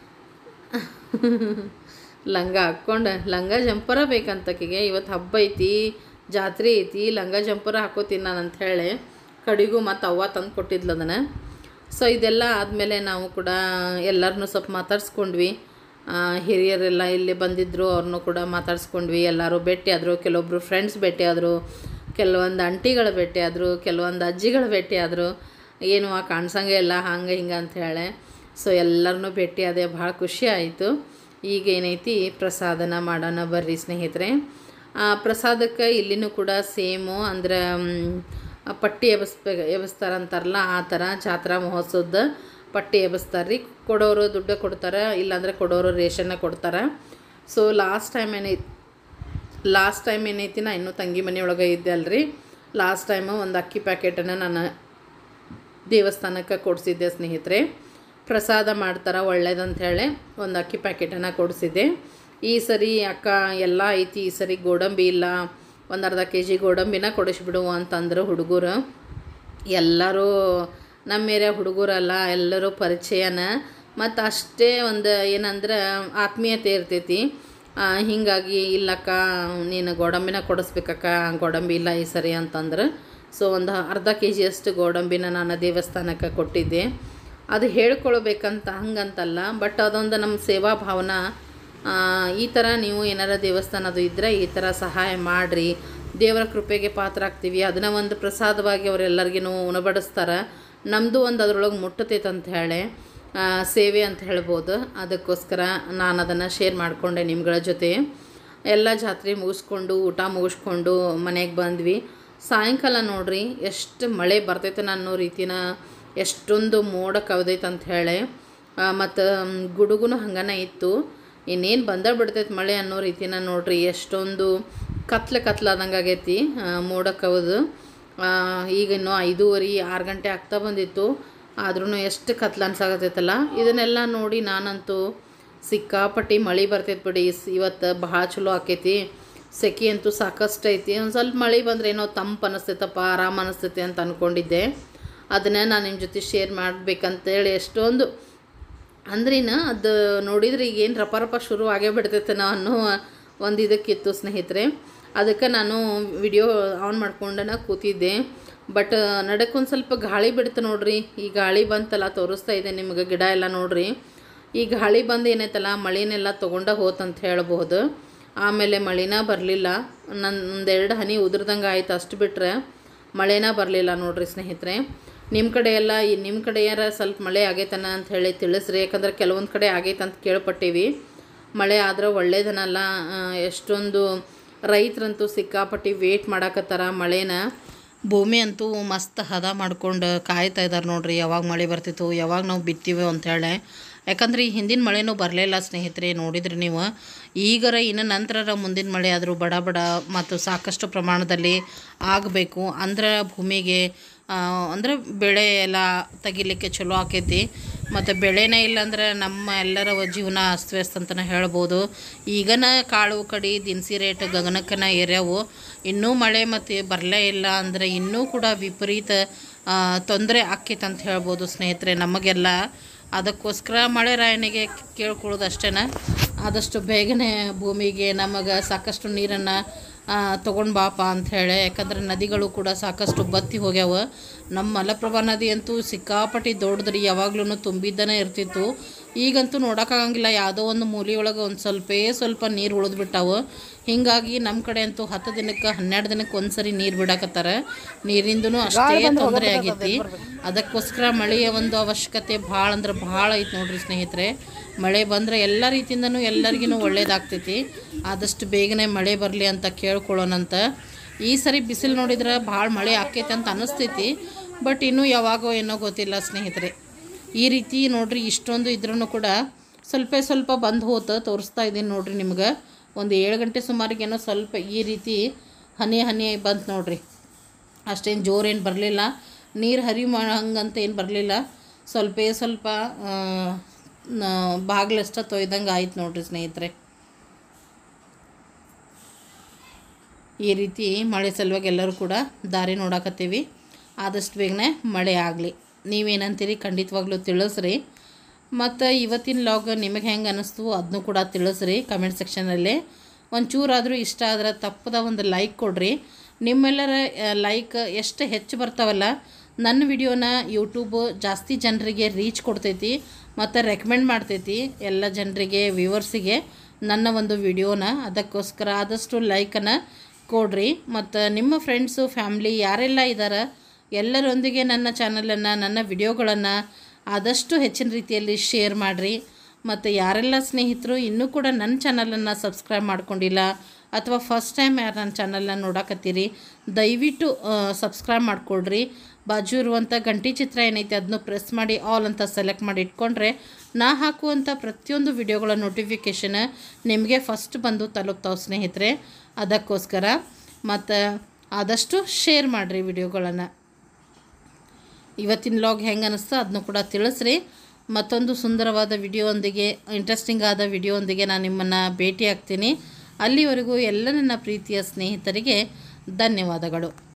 ಲಂಗ ಹಾಕ್ಕೊಂಡು, ಲಂಗ ಜಂಪರ ಬೇಕಂತಕಿಗೆ. ಇವತ್ತು ಹಬ್ಬ ಐತಿ, ಜಾತ್ರೆ ಐತಿ, ಲಂಗ ಜಂಪರ ಹಾಕೋತೀನಿ ನಾನು ಅಂಥೇಳಿ ಕಡೆಗೂ ಮತ್ತು ಅವ್ವ ತಂದು ಕೊಟ್ಟಿದ್ಲು ಅದನ್ನು. ಸೊ ಇದೆಲ್ಲ ಆದಮೇಲೆ ನಾವು ಕೂಡ ಎಲ್ಲರನ್ನೂ ಸ್ವಲ್ಪ ಮಾತಾಡ್ಸ್ಕೊಂಡ್ವಿ. ಹಿರಿಯರೆಲ್ಲ ಇಲ್ಲಿ ಬಂದಿದ್ದರು, ಅವ್ರನ್ನೂ ಕೂಡ ಮಾತಾಡ್ಸ್ಕೊಂಡ್ವಿ. ಎಲ್ಲರೂ ಭೇಟಿ ಆದರು. ಕೆಲವೊಬ್ಬರು ಫ್ರೆಂಡ್ಸ್ ಭೇಟಿ ಆದರು, ಕೆಲವೊಂದು ಅಂಟಿಗಳು ಭೇಟಿ ಆದರು, ಕೆಲವೊಂದು ಅಜ್ಜಿಗಳು ಭೇಟಿ ಆದರು. ಏನು ಕಾಣಿಸಂಗೆ ಇಲ್ಲ ಹಂಗೆ ಹಿಂಗೆ ಅಂಥೇಳಿ. ಸೊ ಎಲ್ಲರನ್ನೂ ಭೇಟಿ ಅದೇ ಭಾಳ ಖುಷಿ ಆಯಿತು. ಈಗ ಏನೈತಿ ಪ್ರಸಾದನ ಮಾಡೋಣ ಬರ್ರಿ ಸ್ನೇಹಿತರೆ. ಪ್ರಸಾದಕ್ಕೆ ಇಲ್ಲಿನೂ ಕೂಡ ಸೇಮು, ಅಂದ್ರೆ ಪಟ್ಟಿ ಎಬ್ಸ್ಬೇ ಎಬ್ಸ್ತಾರಂತಾರಲ್ಲ ಆ ಥರ ಜಾತ್ರಾ ಮಹೋತ್ಸವದ ಪಟ್ಟಿ ಎಬ್ಸ್ತಾರೆ ರೀ. ಕೊಡೋರು ದುಡ್ಡು ಕೊಡ್ತಾರೆ, ಇಲ್ಲಾಂದರೆ ಕೊಡೋರು ರೇಷನ್ನ ಕೊಡ್ತಾರೆ. ಸೊ ಲಾಸ್ಟ್ ಟೈಮ್ ಏನೈತಿ ಲಾಸ್ಟ್ ಟೈಮ್ ಏನೈತಿ ನಾ ಇನ್ನೂ ತಂಗಿ ಮನೆಯೊಳಗೆ ಇದ್ದೆ ಅಲ್ರಿ. ಲಾಸ್ಟ್ ಟೈಮು ಒಂದು ಅಕ್ಕಿ ಪ್ಯಾಕೆಟನ್ನು ನಾನು ದೇವಸ್ಥಾನಕ್ಕೆ ಕೊಡಿಸಿದ್ದೆ ಸ್ನೇಹಿತರೆ. ಪ್ರಸಾದ ಮಾಡ್ತಾರೆ ಒಳ್ಳೇದಂಥೇಳಿ ಒಂದು ಅಕ್ಕಿ ಪ್ಯಾಕೆಟನ್ನು ಕೊಡಿಸಿದ್ದೆ. ಈ ಸರಿ ಅಕ್ಕ ಎಲ್ಲ ಐತಿ, ಈ ಸರಿ ಗೋಡಂಬಿ ಇಲ್ಲ, ಒಂದು ಅರ್ಧ ಕೆ ಜಿ ಗೋಡಂಬಿನ ಕೊಡಿಸ್ಬಿಡು ಅಂತಂದ್ರು ಹುಡುಗರು. ಎಲ್ಲರೂ ನಮ್ಮ ಏರಿಯಾ ಹುಡುಗರಲ್ಲ, ಎಲ್ಲರೂ ಪರಿಚಯನ. ಮತ್ತು ಅಷ್ಟೇ ಒಂದು ಏನಂದ್ರೆ ಆತ್ಮೀಯತೆ ಇರ್ತೈತಿ. ಹೀಗಾಗಿ ಇಲ್ಲಕ್ಕ ನೀನು ಗೋಡಂಬಿನ ಕೊಡಿಸ್ಬೇಕಕ್ಕ, ಗೋಡಂಬಿ ಇಲ್ಲ ಈ ಸರಿ ಅಂತಂದ್ರೆ. ಸೊ ಒಂದು ಅರ್ಧ ಕೆ ಜಿಯಷ್ಟು ಗೋಡಂಬಿನ ನಾನು ದೇವಸ್ಥಾನಕ್ಕೆ ಕೊಟ್ಟಿದ್ದೆ. ಅದು ಹೇಳ್ಕೊಳ್ಬೇಕಂತ ಹಂಗಂತಲ್ಲ, ಬಟ್ ಅದೊಂದು ನಮ್ಮ ಸೇವಾ ಭಾವನೆ. ಈ ಥರ ನೀವು ಏನಾರ ದೇವಸ್ಥಾನದು ಇದ್ದರೆ ಈ ಥರ ಸಹಾಯ ಮಾಡಿರಿ, ದೇವರ ಕೃಪೆಗೆ ಪಾತ್ರ ಆಗ್ತೀವಿ. ಅದನ್ನು ಒಂದು ಪ್ರಸಾದವಾಗಿ ಅವರೆಲ್ಲರಿಗೂ ಉಣಬಡಿಸ್ತಾರೆ. ನಮ್ಮದು ಒಂದು ಅದ್ರೊಳಗೆ ಮುಟ್ಟತೈತೆ ಅಂತ ಹೇಳಿ ಸೇವೆ ಅಂತ ಹೇಳ್ಬೋದು. ಅದಕ್ಕೋಸ್ಕರ ನಾನು ಅದನ್ನು ಶೇರ್ ಮಾಡಿಕೊಂಡೆ ನಿಮ್ಗಳ ಜೊತೆ. ಎಲ್ಲ ಜಾತ್ರೆ ಮುಗಿಸ್ಕೊಂಡು ಊಟ ಮುಗಿಸ್ಕೊಂಡು ಮನೆಗೆ ಬಂದ್ವಿ. ಸಾಯಂಕಾಲ ನೋಡ್ರಿ ಎಷ್ಟು ಮಳೆ ಬರ್ತೈತೆ ಅನ್ನೋ ರೀತಿನ, ಎಷ್ಟೊಂದು ಮೋಡ ಕವಿದೈತೆ ಅಂತ ಹೇಳಿ. ಮತ್ತು ಗುಡುಗುನು ಹಂಗನೇ ಇತ್ತು. ಇನ್ನೇನು ಬಂದ ಬಿಡ್ತೈತೆ ಮಳೆ ಅನ್ನೋ ರೀತಿನ ನೋಡ್ರಿ. ಎಷ್ಟೊಂದು ಕತ್ಲೆ ಕತ್ಲಾದಂಗೆ ಆಗೈತಿ ಮೋಡ ಕವಿದು. ಈಗ ಇನ್ನೂ ಐದೂವರೆ ಆರು ಗಂಟೆ ಆಗ್ತಾ ಬಂದಿತ್ತು, ಆದ್ರೂ ಎಷ್ಟು ಕತ್ಲು ಅನ್ಸಾಗತ್ತೈತಲ್ಲ. ಇದನ್ನೆಲ್ಲ ನೋಡಿ ನಾನಂತೂ ಸಿಕ್ಕಾಪಟ್ಟಿ ಮಳೆ ಬರ್ತೈತೆ ಬಿಡಿ ಇವತ್ತು, ಭಾಳ ಚಲೋ ಆಕೈತಿ. ಸೆಕೆ ಅಂತೂ ಸಾಕಷ್ಟು ಐತಿ. ಒಂದು ಸ್ವಲ್ಪ ಮಳೆ ಬಂದರೆ ಏನೋ ತಂಪು ಅನ್ನಿಸ್ತೈತಪ್ಪ, ಆರಾಮ ಅನ್ನಿಸ್ತೈತೆ ಅಂತ ಅಂದ್ಕೊಂಡಿದ್ದೆ. ಅದನ್ನು ನಾನು ನಿಮ್ಮ ಜೊತೆ ಶೇರ್ ಮಾಡಬೇಕಂತೇಳಿ ಎಷ್ಟೊಂದು ಅಂದ್ರಿನ ಅದು ನೋಡಿದ್ರೆ ಈಗೇನು ರಪ ರಪ ಶುರು ಆಗೇ ಬಿಡ್ತೈತೆ ಅನ್ನೋ ಒಂದು ಇದಕ್ಕಿತ್ತು ಸ್ನೇಹಿತರೆ. ಅದಕ್ಕೆ ನಾನು ವಿಡಿಯೋ ಆನ್ ಮಾಡ್ಕೊಂಡನ ಕೂತಿದ್ದೆ. ಬಟ್ ನಡಕ್ಕೊಂದು ಸ್ವಲ್ಪ ಗಾಳಿ ಬಿಡ್ತು ನೋಡ್ರಿ. ಈ ಗಾಳಿ ಬಂತಲ್ಲ ತೋರಿಸ್ತಾ ಇದೆ ನಿಮ್ಗೆ, ಗಿಡ ಎಲ್ಲ ನೋಡ್ರಿ. ಈ ಗಾಳಿ ಬಂದು ಏನೈತಲ್ಲ ಮಳೆನೆಲ್ಲ ತೊಗೊಂಡ ಹೋತಂತ ಹೇಳ್ಬೋದು. ಆಮೇಲೆ ಮಳೆನ ಬರಲಿಲ್ಲ. ನನ್ನ ಒಂದೆರಡು ಹನಿ ಉದುರ್ದಂಗೆ ಆಯ್ತು, ಅಷ್ಟು ಬಿಟ್ಟರೆ ಮಳೆನ ಬರಲಿಲ್ಲ ನೋಡ್ರಿ ಸ್ನೇಹಿತರೆ. ನಿಮ್ಮ ಕಡೆ ಎಲ್ಲ ಈ ನಿಮ್ಮ ಕಡೆ ಯಾರ ಸ್ವಲ್ಪ ಮಳೆ ಆಗೈತನ ಅಂತ ಹೇಳಿ ತಿಳಿಸ್ರಿ. ಯಾಕಂದ್ರೆ ಕೆಲವೊಂದು ಕಡೆ ಆಗೈತೆ ಅಂತ ಕೇಳ್ಪಟ್ಟೀವಿ. ಮಳೆ ಆದ್ರೆ ಒಳ್ಳೇದನಲ್ಲ. ಎಷ್ಟೊಂದು ರೈತರಂತೂ ಸಿಕ್ಕಾಪಟ್ಟಿ ವೇಟ್ ಮಾಡಾಕತ್ತಾರ ಮಳೆನ. ಭೂಮಿ ಅಂತೂ ಮಸ್ತ್ ಹದ ಮಾಡ್ಕೊಂಡು ಕಾಯ್ತಾ ಇದ್ದಾರೆ ನೋಡ್ರಿ, ಯಾವಾಗ ಮಳೆ ಬರ್ತಿತ್ತು, ಯಾವಾಗ ನಾವು ಬಿತ್ತೀವೋ ಅಂಥೇಳಿ. ಯಾಕಂದ್ರೆ ಈ ಹಿಂದಿನ ಮಳೆನೂ ಬರಲಿಲ್ಲ ಸ್ನೇಹಿತರೆ, ನೋಡಿದ್ರಿ ನೀವು. ಈಗರ ಇನ್ನು ನಂತರ ಮುಂದಿನ ಮಳೆ ಆದರೂ ಬಡ ಬಡ ಮತ್ತು ಸಾಕಷ್ಟು ಪ್ರಮಾಣದಲ್ಲಿ ಆಗಬೇಕು. ಅಂದ್ರೆ ಭೂಮಿಗೆ ಅಂದರೆ ಬೆಳೆ ಎಲ್ಲ ತೆಗಿಲಿಕ್ಕೆ ಚಲೋ ಆಕೈತಿ. ಮತ್ತು ಬೆಳೆನೇ ಇಲ್ಲಾಂದ್ರೆ ನಮ್ಮ ಎಲ್ಲರ ಜೀವನ ಅಸ್ತವ್ಯಸ್ತ ಅಂತಲೇ ಹೇಳ್ಬೋದು. ಈಗನ ಕಾಳು ಕಡಿ ದಿನಸಿ ರೇಟ್ ಗಗನಕ್ಕನ ಏರ್ಯಾವು. ಇನ್ನೂ ಮಳೆ ಮತ್ತು ಬರಲೇ ಇಲ್ಲ ಅಂದರೆ ಇನ್ನೂ ಕೂಡ ವಿಪರೀತ ತೊಂದರೆ ಆಕೈತೆ ಅಂತ ಹೇಳ್ಬೋದು ಸ್ನೇಹಿತರೆ ನಮಗೆಲ್ಲ. ಅದಕ್ಕೋಸ್ಕರ ಮಳೆ ರಾಯನಿಗೆ ಕೇಳ್ಕೊಳ್ಳೋದು ಅಷ್ಟೇ, ಆದಷ್ಟು ಬೇಗನೆ ಭೂಮಿಗೆ ನಮಗೆ ಸಾಕಷ್ಟು ನೀರನ್ನು ತೊಗೊಂಡು ಬಾಪ ಅಂಥೇಳಿ. ಯಾಕಂದ್ರೆ ನದಿಗಳು ಕೂಡ ಸಾಕಷ್ಟು ಬತ್ತಿ ಹೋಗ್ಯಾವ. ನಮ್ಮ ಮಲಪ್ರಭಾ ನದಿ ಅಂತೂ ಸಿಕ್ಕಾಪಟ್ಟಿ ದೊಡ್ಡದ್ರಿ, ಯಾವಾಗ್ಲೂ ತುಂಬಿದ್ದನೇ ಇರ್ತಿತ್ತು. ಈಗಂತೂ ನೋಡೋಕ್ಕಾಗಂಗಿಲ್ಲ, ಯಾವುದೋ ಒಂದು ಮೂಲೆಯೊಳಗೆ ಒಂದು ಸ್ವಲ್ಪ ಸ್ವಲ್ಪ ನೀರು ಉಳಿದ್ಬಿಟ್ಟಾವು. ಹೀಗಾಗಿ ನಮ್ಮ ಕಡೆ ಅಂತೂ ಹತ್ತು ದಿನಕ್ಕೆ ಹನ್ನೆರಡು ದಿನಕ್ಕೆ ಒಂದು ಸರಿ ನೀರು ಬಿಡಾಕತ್ತಾರೆ. ನೀರಿಂದೂ ಅಷ್ಟೇ ತೊಂದರೆ ಆಗೈತಿ. ಅದಕ್ಕೋಸ್ಕರ ಮಳೆಯ ಒಂದು ಅವಶ್ಯಕತೆ ಭಾಳ ಅಂದ್ರೆ ಭಾಳ ಐತೆ ನೋಡ್ರಿ ಸ್ನೇಹಿತರೆ. ಮಳೆ ಬಂದರೆ ಎಲ್ಲ ರೀತಿಯಿಂದನೂ ಎಲ್ಲರಿಗೂ ಒಳ್ಳೇದಾಗ್ತೈತಿ. ಆದಷ್ಟು ಬೇಗನೆ ಮಳೆ ಬರಲಿ ಅಂತ ಕೇಳ್ಕೊಳ್ಳೋಣಂತ. ಈ ಸರಿ ಬಿಸಿಲು ನೋಡಿದ್ರೆ ಭಾಳ ಮಳೆ ಆಕೈತೆ ಅಂತ ಅನ್ನಿಸ್ತೈತಿ, ಬಟ್ ಇನ್ನೂ ಯಾವಾಗೋ ಏನೋ ಗೊತ್ತಿಲ್ಲ ಸ್ನೇಹಿತರೆ. ಈ ರೀತಿ ನೋಡ್ರಿ ಇಷ್ಟೊಂದು ಇದ್ರೂ ಕೂಡ ಸ್ವಲ್ಪ ಸ್ವಲ್ಪ ಬಂದು ಹೋತ ತೋರಿಸ್ತಾ ಇದ್ದೀನಿ ನೋಡ್ರಿ ನಿಮ್ಗೆ. ಒಂದು ಏಳು ಗಂಟೆ ಸುಮಾರಿಗೇನೋ ಸ್ವಲ್ಪ ಈ ರೀತಿ ಹನಿ ಹನಿ ಬಂತು ನೋಡ್ರಿ. ಅಷ್ಟೇನು ಜೋರೇನು ಬರಲಿಲ್ಲ, ನೀರು ಹರಿ ಹಂಗಂತ ಏನು ಬರಲಿಲ್ಲ. ಸ್ವಲ್ಪ ಸ್ವಲ್ಪ ಬಾಗಿಲಷ್ಟ ತೊಯ್ದಂಗೆ ಆಯ್ತು ನೋಡ್ರಿ ಸ್ನೇಹಿತರೆ. ಈ ರೀತಿ ಮಳೆ ಸಲುವಾಗಿ ಎಲ್ಲರೂ ಕೂಡ ದಾರಿ ನೋಡಾಕತ್ತೀವಿ. ಆದಷ್ಟು ಬೇಗನೆ ಮಳೆ ಆಗಲಿ. ನೀವೇನಂತೀರಿ ಖಂಡಿತವಾಗ್ಲೂ ತಿಳಿಸ್ರಿ. ಮತ್ತು ಇವತ್ತಿನ ಲಾಗ್ ನಿಮಗೆ ಹೆಂಗೆ ಅನ್ನಿಸ್ತು ಅದನ್ನೂ ಕೂಡ ತಿಳಿಸ್ರಿ ಕಮೆಂಟ್ ಸೆಕ್ಷನಲ್ಲಿ. ಒಂಚೂರಾದರೂ ಇಷ್ಟ ಆದ್ರೆ ತಪ್ಪದ ಒಂದು ಲೈಕ್ ಕೊಡ್ರಿ. ನಿಮ್ಮೆಲ್ಲರ ಲೈಕ್ ಎಷ್ಟು ಹೆಚ್ಚು ಬರ್ತಾವಲ್ಲ ನನ್ನ ವಿಡಿಯೋನ ಯೂಟ್ಯೂಬು ಜಾಸ್ತಿ ಜನರಿಗೆ ರೀಚ್ ಕೊಡ್ತೈತಿ ಮತ್ತು ರೆಕಮೆಂಡ್ ಮಾಡ್ತೈತಿ ಎಲ್ಲ ಜನರಿಗೆ, ವ್ಯೂವರ್ಸಿಗೆ ನನ್ನ ಒಂದು ವಿಡಿಯೋನ. ಅದಕ್ಕೋಸ್ಕರ ಆದಷ್ಟು ಲೈಕನ್ನು ಕೊಡ್ರಿ. ಮತ್ತು ನಿಮ್ಮ ಫ್ರೆಂಡ್ಸು ಫ್ಯಾಮ್ಲಿ ಯಾರೆಲ್ಲ ಇದ್ದಾರೆ ಎಲ್ಲರೊಂದಿಗೆ ನನ್ನ ಚಾನಲನ್ನು, ನನ್ನ ವಿಡಿಯೋಗಳನ್ನು ಆದಷ್ಟು ಹೆಚ್ಚಿನ ರೀತಿಯಲ್ಲಿ ಶೇರ್ ಮಾಡಿರಿ. ಮತ್ತು ಯಾರೆಲ್ಲ ಸ್ನೇಹಿತರು ಇನ್ನೂ ಕೂಡ ನನ್ನ ಚಾನಲನ್ನು ಸಬ್ಸ್ಕ್ರೈಬ್ ಮಾಡ್ಕೊಂಡಿಲ್ಲ ಅಥವಾ ಫಸ್ಟ್ ಟೈಮ್ ಯಾರು ನನ್ನ ಚಾನಲ್ನ ನೋಡಕತ್ತೀರಿ ದಯವಿಟ್ಟು ಸಬ್ಸ್ಕ್ರೈಬ್ ಮಾಡಿಕೊಡ್ರಿ. ಬಾಜು ಇರುವಂಥ ಗಂಟಿ ಚಿತ್ರ ಏನೈತೆ ಅದನ್ನು ಪ್ರೆಸ್ ಮಾಡಿ ಆಲ್ ಅಂತ ಸೆಲೆಕ್ಟ್ ಮಾಡಿ ಇಟ್ಕೊಂಡ್ರೆ ನಾ ಹಾಕುವಂಥ ಪ್ರತಿಯೊಂದು ವಿಡಿಯೋಗಳ ನೋಟಿಫಿಕೇಷನ್ ನಿಮಗೆ ಫಸ್ಟ್ ಬಂದು ತಲುಪ್ತಾವೆ ಸ್ನೇಹಿತರೆ. ಅದಕ್ಕೋಸ್ಕರ ಮತ್ತು ಆದಷ್ಟು ಶೇರ್ ಮಾಡಿರಿ ವಿಡಿಯೋಗಳನ್ನು. ಇವತ್ತಿನ ಲಾಗ್ ಹೆಂಗೆ ಅನ್ನಿಸ್ತು ಅದನ್ನು ಕೂಡ ತಿಳಿಸ್ರಿ. ಮತ್ತೊಂದು ಸುಂದರವಾದ ವಿಡಿಯೋಂದಿಗೆ, ಇಂಟ್ರೆಸ್ಟಿಂಗ್ ಆದ ವಿಡಿಯೋಂದಿಗೆ ನಾನು ನಿಮ್ಮನ್ನು ಭೇಟಿ ಆಗ್ತೀನಿ. ಅಲ್ಲಿವರೆಗೂ ಎಲ್ಲ ನನ್ನ ಪ್ರೀತಿಯ ಸ್ನೇಹಿತರಿಗೆ ಧನ್ಯವಾದಗಳು.